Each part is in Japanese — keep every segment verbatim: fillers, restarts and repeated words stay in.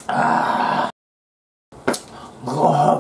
あー、ご飯。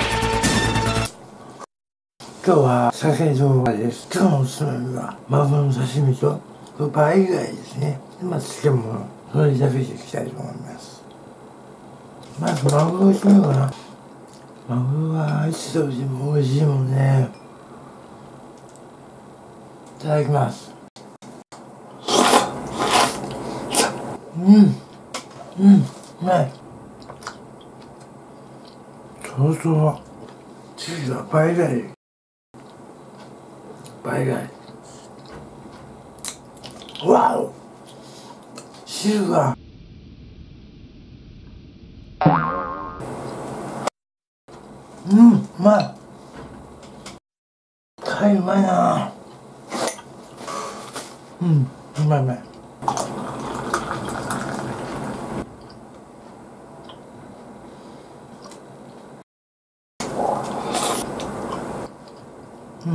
今日は鮭動画です。今日のおすすめはマグロの刺身と倍以外ですね。まあ漬物、それで食べていきたいと思います。まずマグロをしようかな。マグロはいつ食べても美味しいもんね。いただきます。うん、うん、うまい。そうそう、チーズは倍外倍外。わお、汁がうん、うまい。貝うまいな。うん、うまいうまい。うん。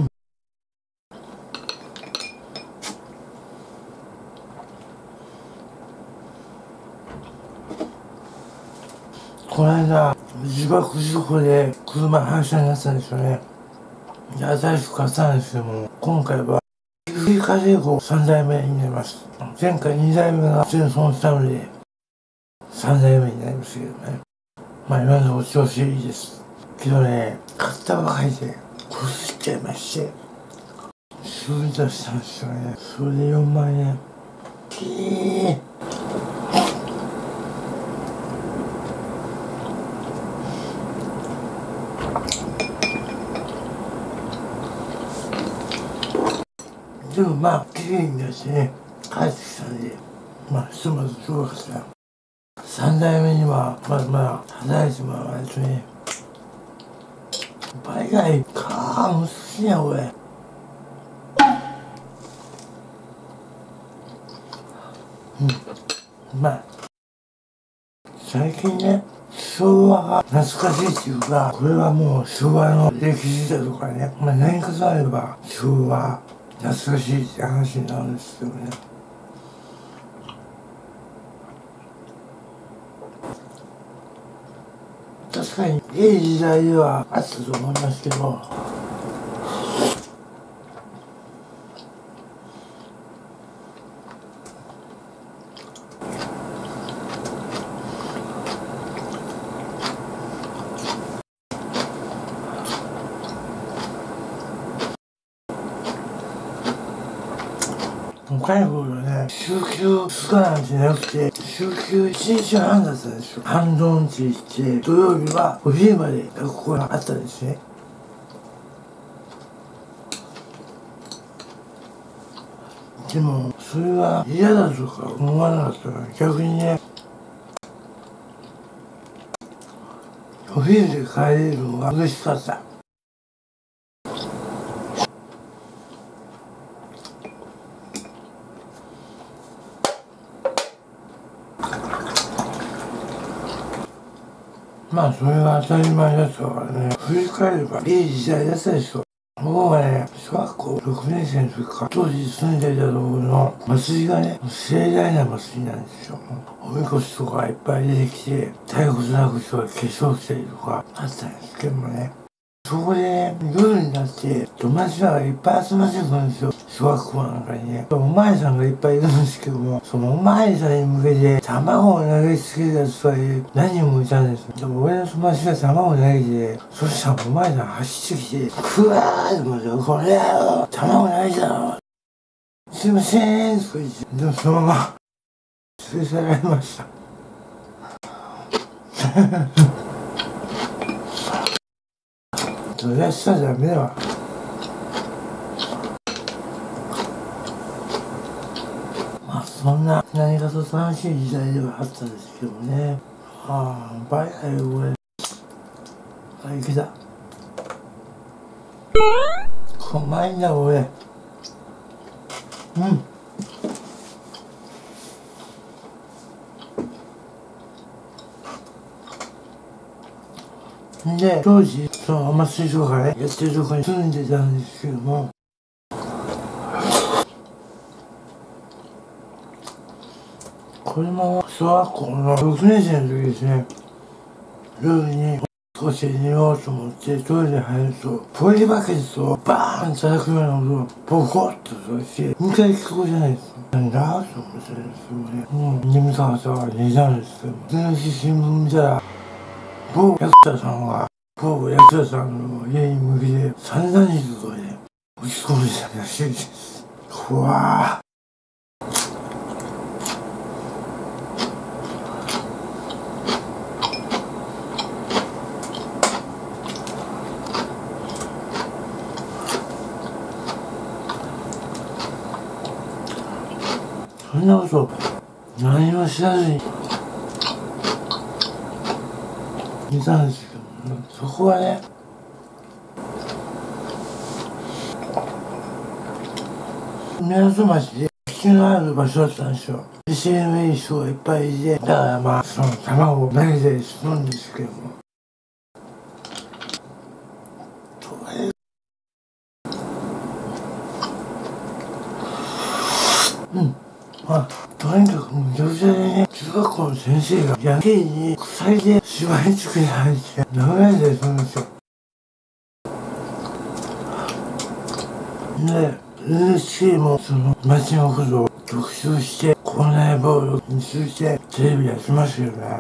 この間、自爆事故で車反射になったんですよね。で、新しく買ったんですけども、今回は藤井風子さんだいめになります。前回にだいめが全損したので、さんだいめになりますけどね。まあ今のところ調子いいです。けどね、買ったばかりで、こすっちゃいまして、修理出したんですよね。それでよんまんえん。キーでもまあ、綺麗に出してね、帰ってきたんで、まあ、ひとまずよかった。さんだいめには、まだまだ働いてもらわないとね、倍外かー、難しいや、これ。うん、うまい。最近ね、昭和が懐かしいっていうか、これはもう昭和の歴史だとかね、まあ何かとあれば昭和懐かしいって話になるんですけどね。確かにいい時代ではあったと思いますけど、若い頃ね、週休ふつかなんてじゃなくて、週休いちにちはんだったんですよ。半ドンチして、土曜日はお昼まで学校があったんですね。でも、それは嫌だとか思わなかったから、逆にね、お昼で帰れるのが嬉しかった。まあそれが当たり前だったからね、振り返ればいい時代だったでしょ。僕はね、小学校ろくねんせいの時か、当時住んでいたところの祭りがね、盛大な祭りなんですよ。おみこしとかいっぱい出てきて、太鼓叩く人が化粧したりとかあったんですけどもね。そこでね、夜になって、友達らがいっぱい集まってくるんですよ。小学校なんかにね。おまわりさんがいっぱいいるんですけども、そのおまわりさんに向けて、卵を投げつけるやつが何人もいたんですよ。でも俺の友達が卵を投げて、そしたらおまわりさん走ってきて、くわーって思って、これやろ卵投げたろすいませんとか言って、でもそのまま、連れ去られました。それはしちゃダメだわ。まあそんな何かと楽しい時代ではあったんですけどね。ああ、バイバイこれ。あ、いけた。うまいんだこれ。うん。で、当時、その甘水とかね、やってるとこに住んでたんですけども、ここれも小学校のろくねん生の時ですね。夜に少し寝ようと思ってトイレ入ると、ポリバケツをバーン叩くような音がボコッとしてにかい聞こえじゃないですか。なんだと思ってですよね。もう眠たかったから寝たんですけど、次の日新聞見たら、某役者さんが某役者さんの家に向けて散々にとかで打ち込んでたらしいです。怖ー。そんなこと何も知らずにいたんですけど、ね、そこはね、港町で引きのある場所だったんですよ。威勢のいい人がいっぱいいて、だからまあその卵を投げたりするんですけども、とりあえずうんまあ、とにかくむちゃくちゃでね、中学校の先生がヤンキーに鎖で縛り付けられて殴られたりするんですよ。で、エヌエイチケー もその街のことを特集して、校内暴力についてテレビやってますよね。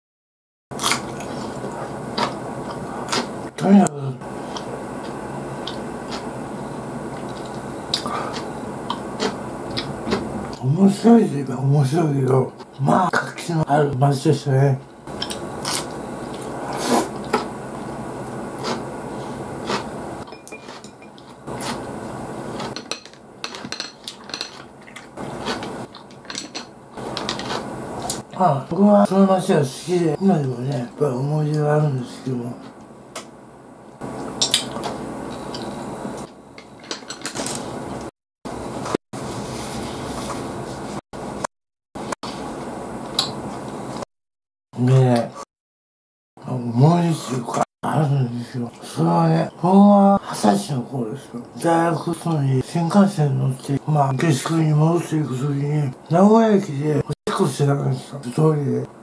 とにかく、面白いといえば面白いけど、まあ活気のある街でしたね。まあ僕はその街が好きで、今でもねやっぱり思い出があるんですけども、でね、思い出っていうかあるんですよ。それはね、僕は二十歳の頃ですよ。大学そのに新幹線に乗って、まあ下宿に戻っていく時に、名古屋駅でおしっこしてたんですよ。一人で。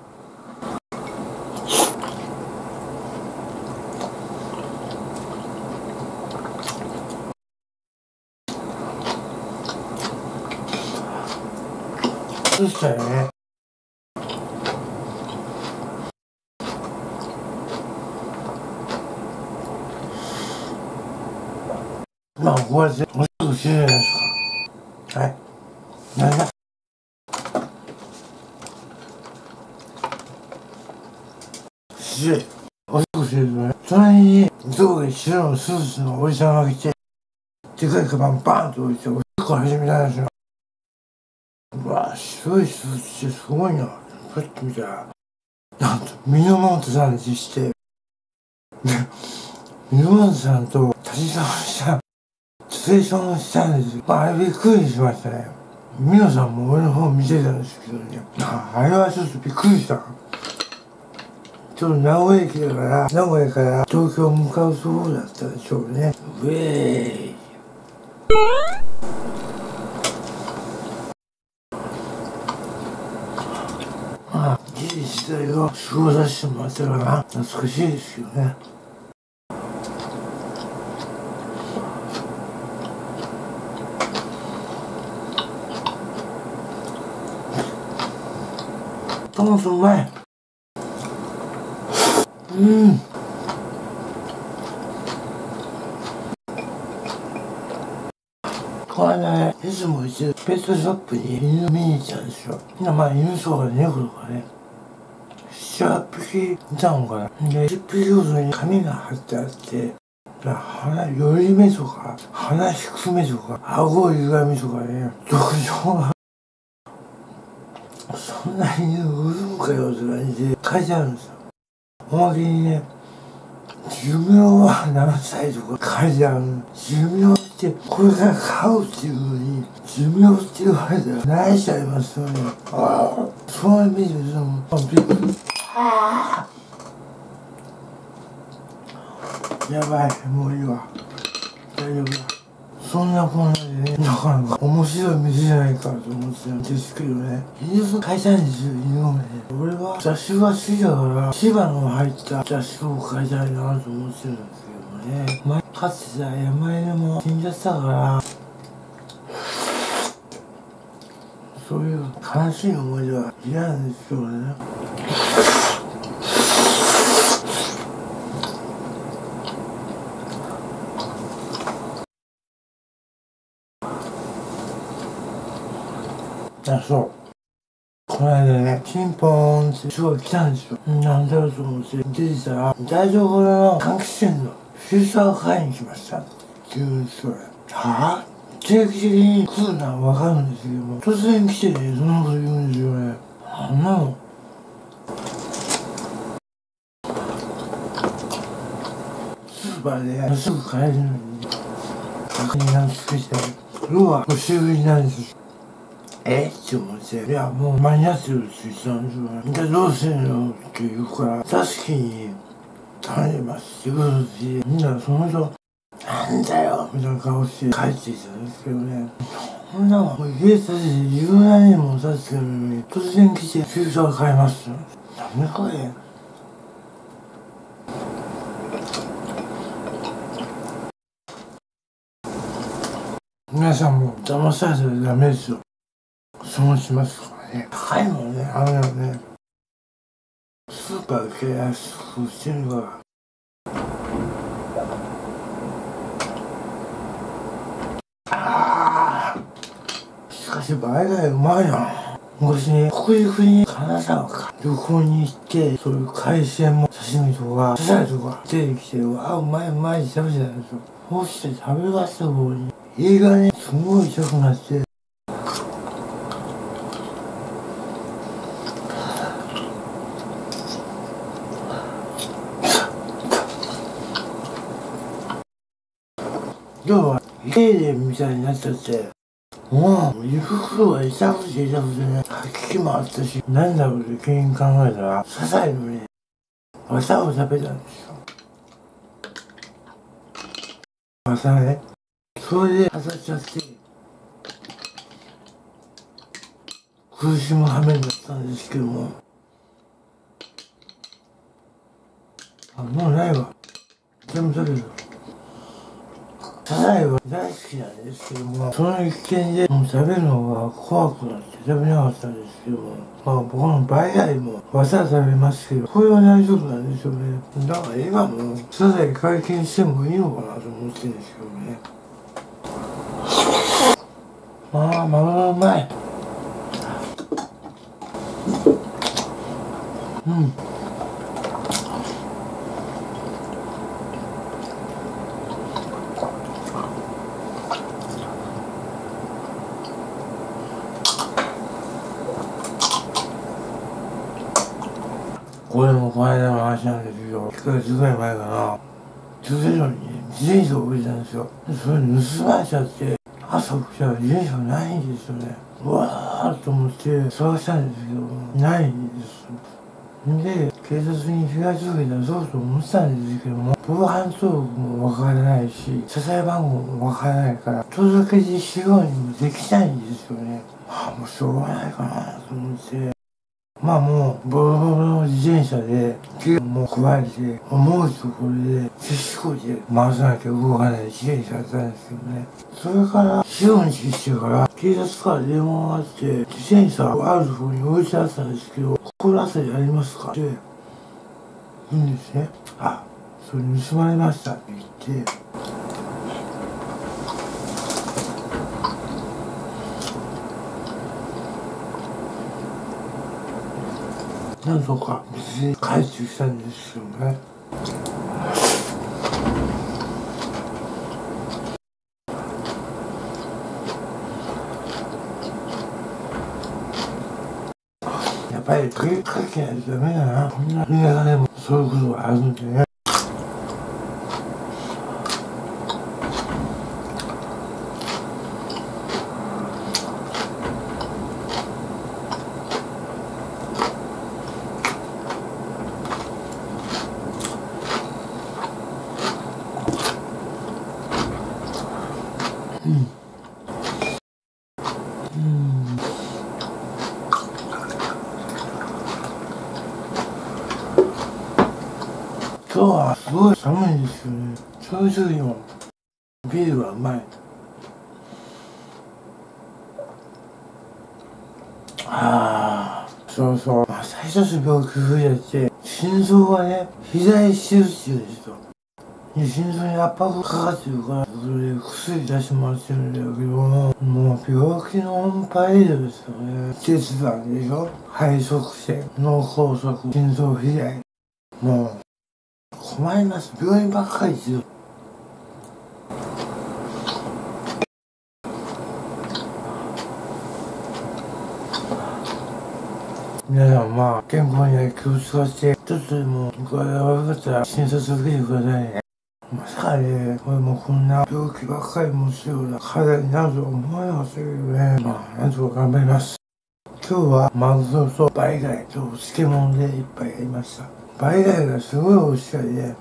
そしたらね、まあこうやっておしっこしてるじゃないですか。はい。なんだして、おしっこしてるとね、隣に上下白のスーツのおじさんが来て、でかいカバンバーンと置いておしっこ始めたんですよ。うわぁ、白いスーツってすごいな。パッと見たら、なんと、ミノモントさんでして、ミノモントさんと立ち触りしたシチュエーションをしたんですよ。まあ、あれびっくりしましたね。ミノさんも俺の方見てたんですけどね。ああれはちょっとびっくりした。ちょっと名古屋駅だから、名古屋から東京向かうところだったでしょうね。ウェーイ。まあ、いい時代を過ごさせてもらったから懐かしいですよね。トマトうまい。うん。この間ね、いつも行ってるペットショップに犬見に行ったんですよ。まあ犬とか猫とかね、ななはっぴきいたのかな。で、いっぴきごとに紙が貼ってあって、鼻寄り目とか、鼻低めとか、顎歪みとかね、特徴が、そんな犬売るんかよって感じで書いてあるんですよ。おまけにね、寿命は何歳とか書いてある。寿命ってこれから飼うっていうのに、寿命って言われたら泣いちゃいますよね。ああ、そういう意味で、その、びっくり。ああ、やばい、もういいわ。大丈夫だ。 そんなこんなでね、なかなか面白い店じゃないかと思ってたんですけどね。犬を買いたいんですよ、犬をね。俺は雑種が好きだから、芝の入った雑種を買いたいなと思ってるんですけどね。前飼ってた山犬も死んじゃったから、そういう悲しい思い出は嫌なんですけどね。あ、そう。この間ね、ピンポーンってすごい来たんですよ。なんだろうと思って出てたら、台所の換気扇のフィルターを買いに来ましたって言うんですよ。はぁ定期的に来るのはわかるんですけども、突然来てね、そんなこと言うんですよね。あんなの。スーパーですぐ買えるのに、確認がつけて、要はお修理なんですよ。えって思って、いや、もう間に合ってるって言ってたんですよね。じゃあどうするのって言うから、助けに頼みますってことで、みんなその人、なんだよみたいな顔して帰ってきたんですけどね。そんなもん、もう家建ててじゅうななねんも経ってるのに、突然来てフィルター買いますよ。なんだこれ。皆さんも騙されたらダメですよ。損しますからね。高いもんね、あれはね。スーパーで契約してるから。ああ。しかし、倍がうまいな。昔に北陸に金沢か旅行に行って、そういう海鮮も刺身とか、サザエとか出てきて、わあ、うまいうまいって食べてたんですよ。そうして食べ出した方に、胃がね、すごい痛くなって、要は、家でみたいになっちゃって、もう、胃袋が痛くて痛くてね、吐き気もあったし、なんだろうって原因考えたら、サザエのね、綿を食べたんですよ。朝ね。それで当たっちゃって、苦しむ羽目だったんですけども、あ、もうないわ。全部食べる。サザエは大好きなんですけども、その一件でもう食べるのが怖くなって食べなかったんですけども、まあ僕の倍よりも綿食べますけど、これは大丈夫なんですよね。だから今もサザエ解禁してもいいのかなと思ってるんですけどね。ああ、マグロうまい。うん。これもこの間の話なんですよ。いっかげつぐらい前かな。駐車場に自転車を置いたんですよ。それ盗まれちゃって、朝起きたら自転車がないんですよね。うわーっと思って探したんですけど、ないんです。で、警察に被害届出そうと思ってたんですけども、防犯登録もわからないし、車載番号もわからないから、届け出しようにもできないんですよね。ああ、もうしょうがないかなと思って。まあもう、ボロボロの自転車で、手も加えて、思うところで、手仕込みで回さなきゃ動かない自転車だったんですけどね。それから、よん日してから、警察から電話があって、自転車あるところに置いてあったんですけど、心当たりありますかって言うんですね。あ、それ盗まれましたって言って、なんとか無事に回収したんですよね。やっぱり鍵かけないとダメだな。こんな田舎でもそういうことがあるんでね。 今日はすごい寒いんですよね。そういう時にもビールはうまい。ああ、そうそう。まあ、最初の病気増えて、心臓がね、左手術ですと。で、心臓に圧迫かかってるから、それで薬出してもらってるんだけども、もう病気のオンパレードですよね。血管でしょ、肺塞栓、脳梗塞、心臓肥大。もう、困ります。病院ばっかりですよ。皆さん、まあ、健康には気を使って、ちょっとでも、具合が悪かったら診察受けてくださいね。まさかね、これもこんな病気ばっかり持つような体になるとは思わなかったけどね。まあ、なんとか頑張ります。今日はマグロとバイ貝と漬物でいっぱいやりました。バイ貝がすごい美味しかったね。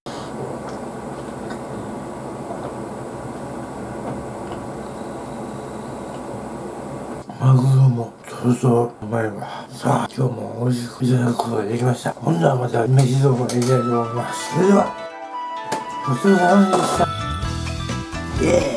マグロもとろとろうまいわ。さあ、今日も美味しくいただくことができました。今度はまた飯どころへ行きたいと思います。それでは、ごちそうさまでした。イエーイ。